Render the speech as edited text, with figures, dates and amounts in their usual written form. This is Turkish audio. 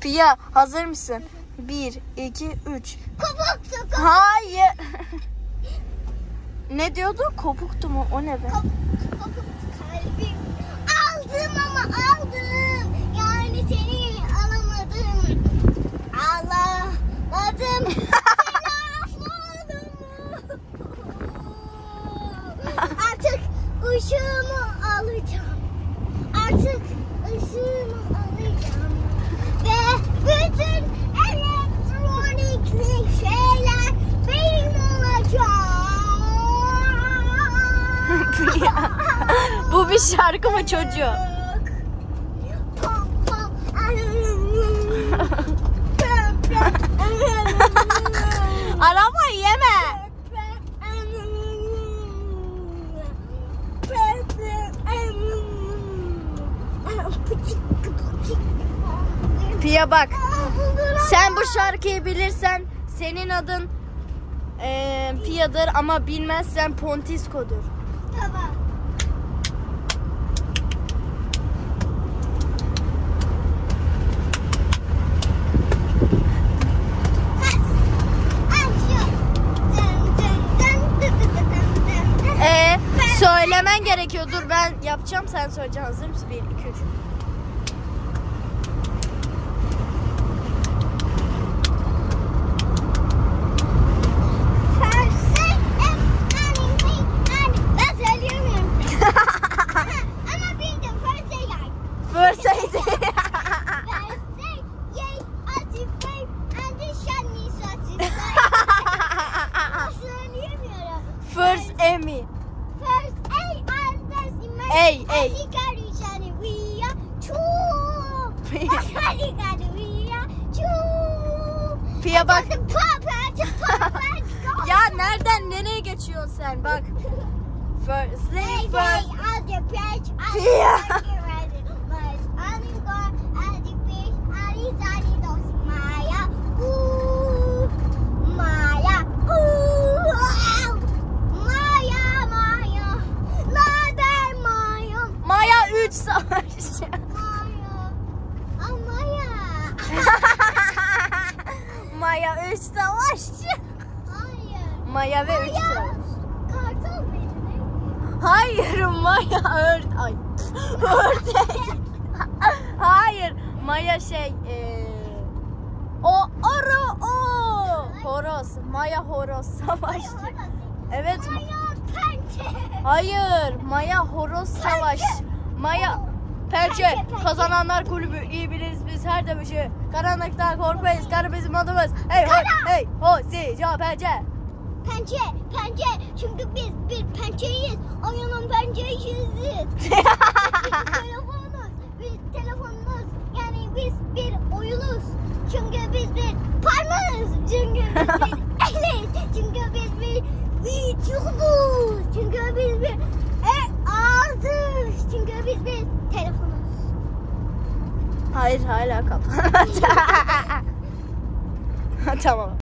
Pia hazır mısın? 1, 2, 3. Kopuktu. Hayır. Ne diyordu? Kopuktu mu? O ne be? Kopuktu kalbim. Aldım ama aldım. Yani seni alamadım. Alamadım. Artık ışığımı alacağım. Ve bütün elektronik şeyler benim olacak. Bu bir şarkı mı çocuğu? Araba yeme. Pia bak. Sen bu şarkıyı bilirsen senin adın Pia'dır ama bilmezsen Pontisko'dur. Tamam. Söylemen gerekiyor. Dur ben yapacağım, sen söyleyeceksin. Hazır mısın? 1, 2, 3. Ben söyleyemiyorum. Ama bildim. First aid. First Emmy. Ey. Pia bak. Ya nereden nereye geçiyorsun sen? Bak. First thing first. Pia. Maya 3 savaşçı. Maya 3 savaşçı. Maya ve 3 savaşçı. Kartal mıydı ne? Hayır, Maya ördek. Hayır, Maya horoz. Maya horoz savaşçı. Evet. Hayır, Maya horoz savaş. Maya Pençe. Kazananlar kulübü, iyi biliriz biz her dövüşü. Karanlıktan korkmayız, karı bizim adımız. Hey ho si ja pençe. Pençe. Çünkü biz bir pençeyiz. Oyunun pençeyiz. Biz telefonuz. Yani biz bir oyunuz. Çünkü biz bir parmağız. Çünkü biz bir eliz. Çünkü biz bir vücuduz. Çünkü biz bir ağzız. Çünkü biz bir telefonuz. Hayır, hala kapat. Tamam.